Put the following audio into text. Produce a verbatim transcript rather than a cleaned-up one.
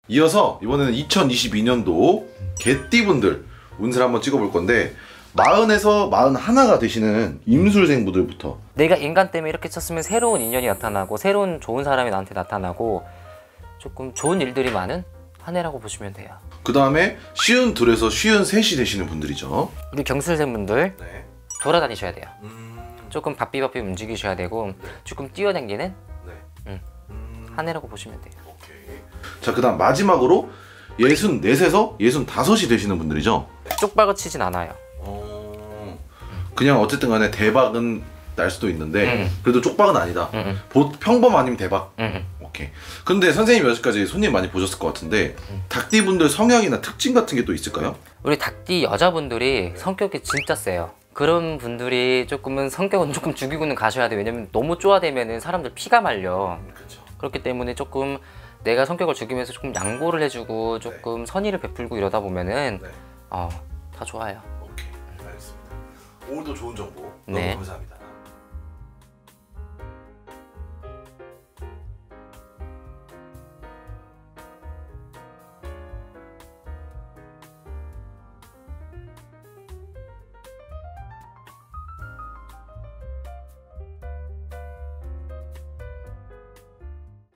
이어서 이번에는 이천이십이 년도 개띠분들 운세를 한번 찍어볼 건데 마흔에서 마흔하나가 되시는 임술생분들부터 내가 인간 때문에 이렇게 쳤으면 새로운 인연이 나타나고 새로운 좋은 사람이 나한테 나타나고 조금 좋은 일들이 많은 한 해라고 보시면 돼요. 그 다음에 쉬운 둘에서 쉬운 셋이 되시는 분들이죠. 우리 경술생분들 네. 돌아다니셔야 돼요. 음... 조금 바삐바삐 움직이셔야 되고 네. 조금 뛰어다니는 네. 음. 음... 한 해라고 보시면 돼요. 오케이. 자, 그 다음 마지막으로 예순넷에서 예순다섯이 되시는 분들이죠. 쪽박을 치진 않아요. 어... 그냥 어쨌든 간에 대박은 날 수도 있는데 음. 그래도 쪽박은 아니다. 음. 보, 평범 아니면 대박. 음. 오케이. 근데 선생님 여기까지 손님 많이 보셨을 것 같은데 음. 닭띠분들 성향이나 특징 같은 게 또 있을까요? 우리 닭띠 여자분들이 성격이 진짜 세요. 그런 분들이 조금은 성격은 조금 죽이고는 가셔야 돼요. 왜냐면 너무 쪼아대면은 사람들 피가 말려. 그렇죠. 그렇기 때문에 조금 내가 성격을 죽이면서 조금 양보를 해주고 조금 네. 선의를 베풀고 이러다 보면은 네. 어, 다 좋아요. 오케이, 알겠습니다. 오늘도 좋은 정보 너무 네. 감사합니다.